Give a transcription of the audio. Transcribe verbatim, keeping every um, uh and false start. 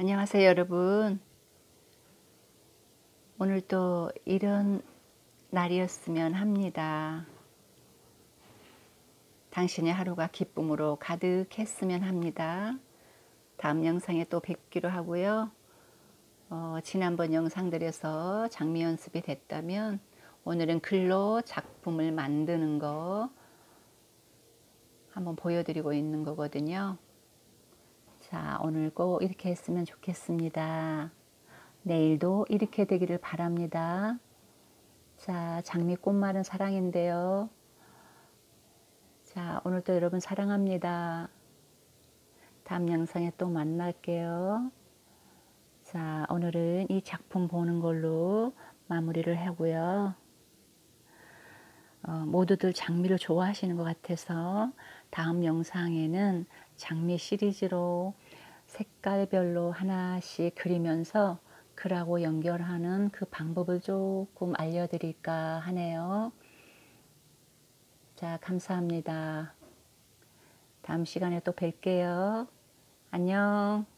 안녕하세요, 여러분. 오늘도 이런 날이었으면 합니다. 당신의 하루가 기쁨으로 가득했으면 합니다. 다음 영상에 또 뵙기로 하고요. 어, 지난번 영상들에서 장미 연습이 됐다면 오늘은 글로 작품을 만드는 거 한번 보여드리고 있는 거거든요. 자, 오늘 꼭 이렇게 했으면 좋겠습니다. 내일도 이렇게 되기를 바랍니다. 자, 장미꽃말은 사랑인데요. 자, 오늘도 여러분 사랑합니다. 다음 영상에 또 만날게요. 자, 오늘은 이 작품 보는 걸로 마무리를 하고요. 어, 모두들 장미를 좋아하시는 것 같아서 다음 영상에는 장미 시리즈로 색깔별로 하나씩 그리면서 글하고 연결하는 그 방법을 조금 알려드릴까 하네요. 자, 감사합니다. 다음 시간에 또 뵐게요. 안녕.